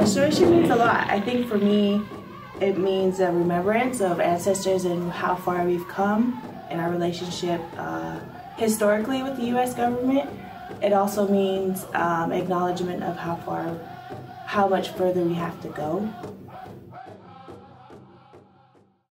Restoration means a lot. I think for me, it means a remembrance of ancestors and how far we've come in our relationship historically with the U.S. government. It also means acknowledgement of how much further we have to go.